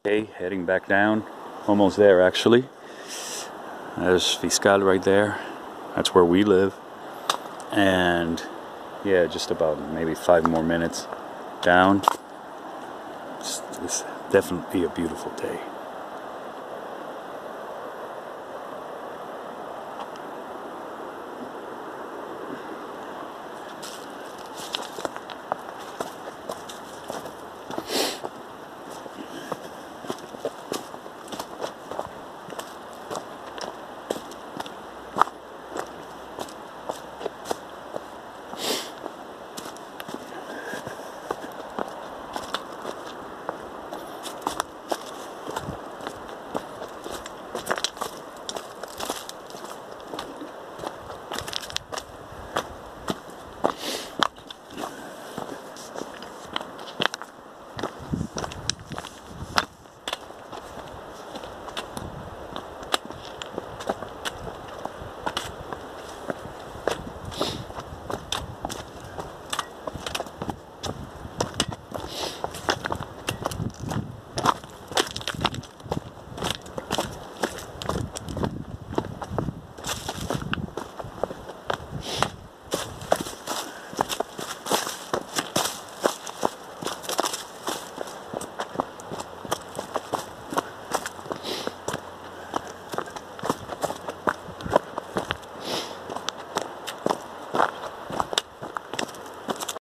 Okay, heading back down. Almost there, actually. There's Fiscal right there. That's where we live. And yeah, just about maybe 5 more minutes down. It's definitely a beautiful day.